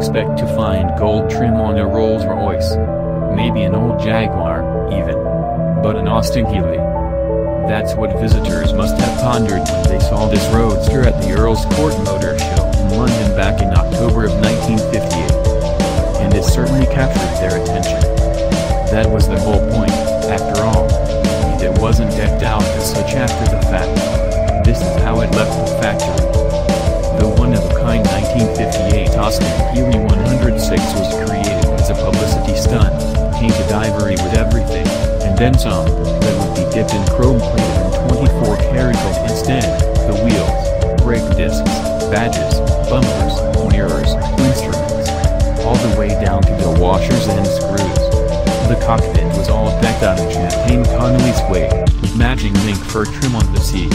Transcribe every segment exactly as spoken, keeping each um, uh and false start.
expect to find gold trim on a Rolls-Royce. Maybe an old Jaguar, even. But an Austin Healey. That's what visitors must have pondered when they saw this roadster at the Earls Court Motor Show in London back in October of nineteen fifty-eight. And it certainly captured their attention. That was the whole point, after all. And it wasn't decked out as such after the fact. This is how it left the factory. The one-of-a-kind nineteen fifty-eight Austin Healey one oh six was created as a publicity stunt, painted ivory with everything, and then some, that would be dipped in chrome-plated and twenty-four karat gold instead. The wheels, brake discs, badges, bumpers, mirrors, instruments, all the way down to the washers and screws. The cockpit was all decked out in champagne Connolly suede, with matching mink fur trim on the seats.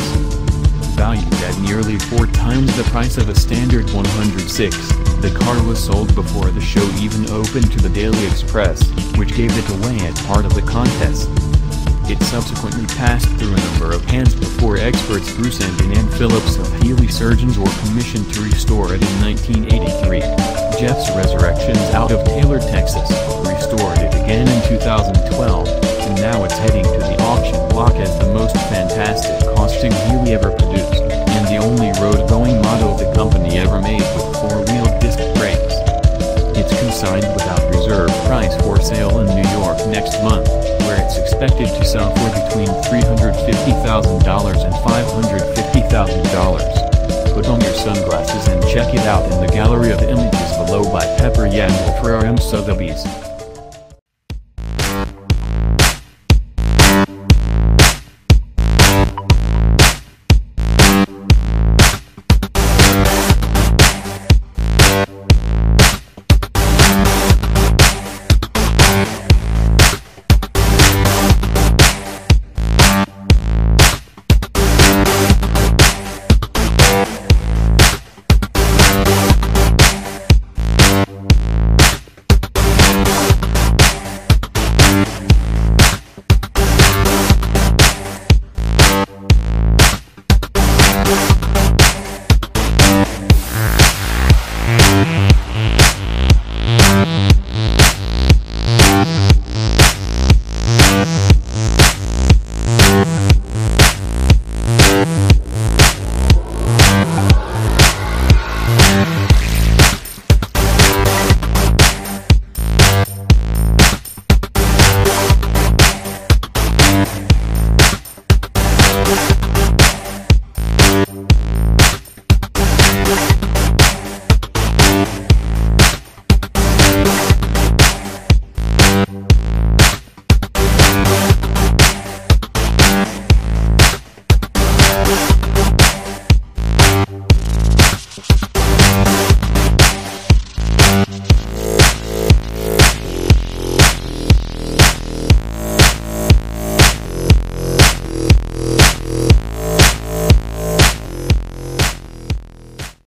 Valued at nearly four times the price of a standard one oh six, the car was sold before the show even opened to the Daily Express, which gave it away as part of the contest. It subsequently passed through a number of hands before experts Bruce and Ann Phillips of Healey Surgeons were commissioned to restore it in nineteen eighty-three. Jeff's Resurrections out of Taylor, Texas, restored it again in two thousand twelve, and now it's heading to the auction block as the most fantastic Austin Healey ever produced, and the only road-going model the company ever made with four-wheel disc brakes. It's consigned without reserve price for sale in New York next month, where it's expected to sell for between three hundred fifty thousand dollars and five hundred fifty thousand dollars. Put on your sunglasses and check it out in the gallery of images below by Pepper Yandel for R M Sotheby's. We'll be right back.